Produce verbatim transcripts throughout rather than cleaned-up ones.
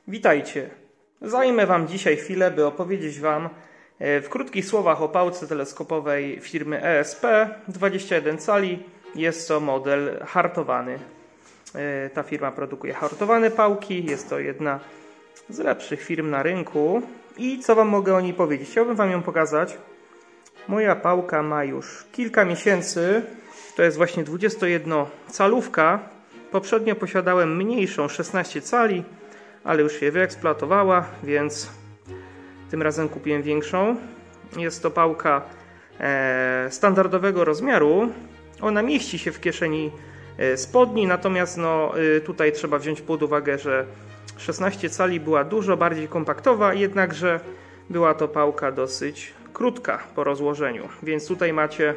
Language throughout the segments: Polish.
Witajcie. Zajmę Wam dzisiaj chwilę, by opowiedzieć Wam w krótkich słowach o pałce teleskopowej firmy E S P dwadzieścia jeden cali. Jest to model hartowany. Ta firma produkuje hartowane pałki. Jest to jedna z lepszych firm na rynku. I co Wam mogę o niej powiedzieć? Chciałbym Wam ją pokazać. Moja pałka ma już kilka miesięcy. To jest właśnie dwudziestojednocalówka. Poprzednio posiadałem mniejszą, szesnaście cali, ale już się wyeksploatowała, więc tym razem kupiłem większą. Jest to pałka e, standardowego rozmiaru. Ona mieści się w kieszeni e, spodni, natomiast no, e, tutaj trzeba wziąć pod uwagę, że szesnaście cali była dużo bardziej kompaktowa, jednakże była to pałka dosyć krótka po rozłożeniu, więc tutaj macie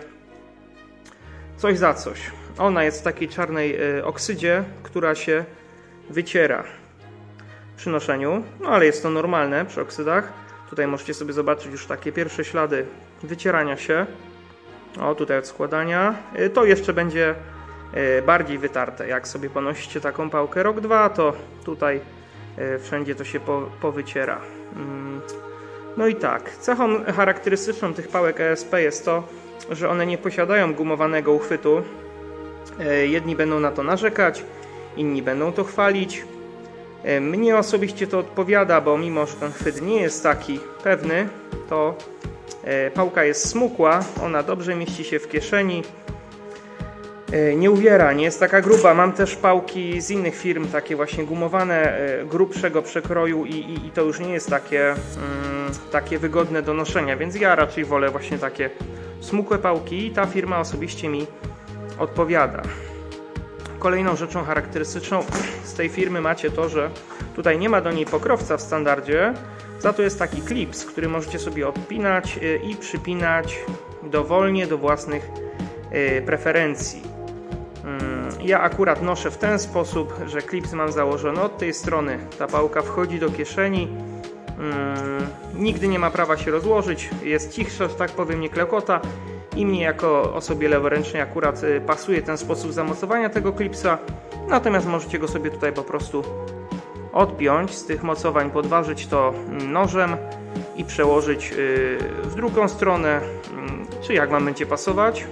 coś za coś. Ona jest w takiej czarnej e, oksydzie, która się wyciera przy noszeniu, no ale jest to normalne przy oksydach. Tutaj możecie sobie zobaczyć już takie pierwsze ślady wycierania się. O, tutaj od składania. To jeszcze będzie bardziej wytarte. Jak sobie ponosicie taką pałkę rok, dwa, to tutaj wszędzie to się powyciera. No i tak, cechą charakterystyczną tych pałek E S P jest to, że one nie posiadają gumowanego uchwytu. Jedni będą na to narzekać, inni będą to chwalić. Mnie osobiście to odpowiada, bo mimo że ten chwyt nie jest taki pewny, to pałka jest smukła, ona dobrze mieści się w kieszeni, nie uwiera, nie jest taka gruba. Mam też pałki z innych firm, takie właśnie gumowane, grubszego przekroju i, i, i to już nie jest takie, mm, takie wygodne do noszenia, więc ja raczej wolę właśnie takie smukłe pałki i ta firma osobiście mi odpowiada. Kolejną rzeczą charakterystyczną z tej firmy macie to, że tutaj nie ma do niej pokrowca w standardzie, za to jest taki klips, który możecie sobie odpinać i przypinać dowolnie do własnych preferencji. Ja akurat noszę w ten sposób, że klips mam założony od tej strony, ta pałka wchodzi do kieszeni, nigdy nie ma prawa się rozłożyć, jest cichsza, że tak powiem, nie klekota. I mnie jako osobie leworęcznej akurat pasuje ten sposób zamocowania tego klipsa. Natomiast możecie go sobie tutaj po prostu odpiąć z tych mocowań, podważyć to nożem i przełożyć w drugą stronę, czy jak Wam będzie pasować.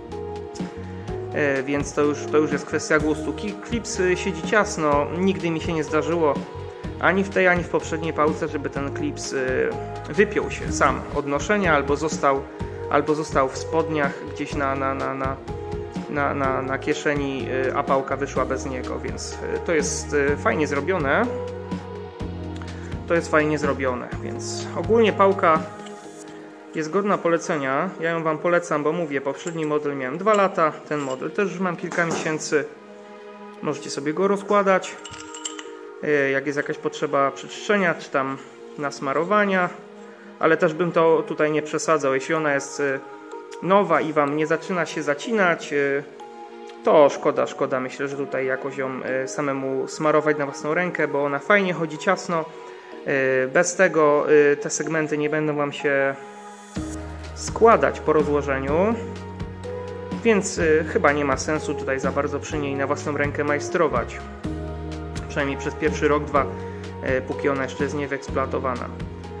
Więc to już, to już jest kwestia gustu. Klips siedzi ciasno, nigdy mi się nie zdarzyło ani w tej, ani w poprzedniej pałce, żeby ten klips wypiął się sam od noszenia albo został albo został w spodniach gdzieś na, na, na, na, na, na, na kieszeni, a pałka wyszła bez niego, więc to jest fajnie zrobione. To jest fajnie zrobione, więc ogólnie pałka jest godna polecenia. Ja ją Wam polecam, bo mówię, poprzedni model miałem dwa lata, ten model też już mam kilka miesięcy. Możecie sobie go rozkładać, jak jest jakaś potrzeba przeczyszczenia, czy tam nasmarowania. Ale też bym to tutaj nie przesadzał. Jeśli ona jest nowa i Wam nie zaczyna się zacinać, to szkoda, szkoda. Myślę, że tutaj jakoś ją samemu smarować na własną rękę, bo ona fajnie chodzi ciasno. Bez tego te segmenty nie będą Wam się składać po rozłożeniu, więc chyba nie ma sensu tutaj za bardzo przy niej na własną rękę majstrować. Przynajmniej przez pierwszy rok, dwa, póki ona jeszcze jest nie wyeksploatowana.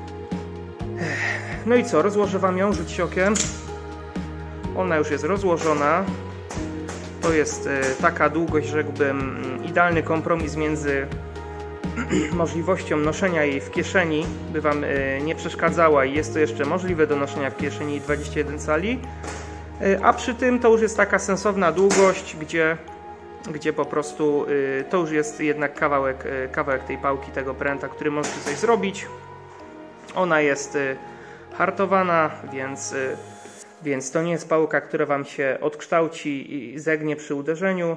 No i co, rozłożę Wam ją, rzućcie okiem. Ona już jest rozłożona. To jest taka długość, rzekłbym, idealny kompromis między możliwością noszenia jej w kieszeni, by Wam nie przeszkadzała i jest to jeszcze możliwe do noszenia w kieszeni dwadzieścia jeden cali, a przy tym to już jest taka sensowna długość, gdzie, gdzie po prostu to już jest jednak kawałek, kawałek tej pałki, tego pręta, który możecie coś zrobić. Ona jest hartowana, więc, więc to nie jest pałka, która Wam się odkształci i zegnie przy uderzeniu.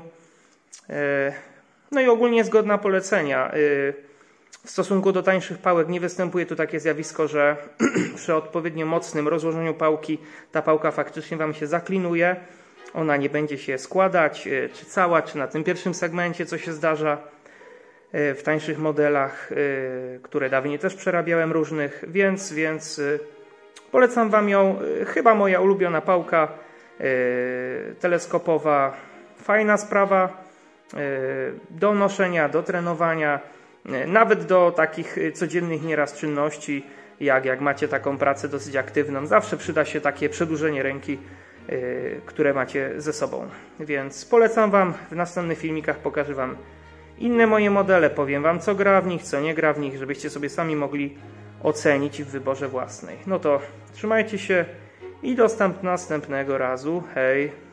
No i ogólnie jest godna polecenia. W stosunku do tańszych pałek nie występuje tu takie zjawisko, że przy odpowiednio mocnym rozłożeniu pałki ta pałka faktycznie Wam się zaklinuje. Ona nie będzie się składać, czy cała, czy na tym pierwszym segmencie, co się zdarza w tańszych modelach, które dawniej też przerabiałem różnych, więc, więc polecam Wam ją. Chyba moja ulubiona pałka teleskopowa. Fajna sprawa do noszenia, do trenowania. Nawet do takich codziennych nieraz czynności, jak, jak macie taką pracę dosyć aktywną, zawsze przyda się takie przedłużenie ręki, yy, które macie ze sobą. Więc polecam Wam, w następnych filmikach pokażę Wam inne moje modele, powiem Wam, co gra w nich, co nie gra w nich, żebyście sobie sami mogli ocenić w wyborze własnej. No to trzymajcie się i do następnego razu. Hej!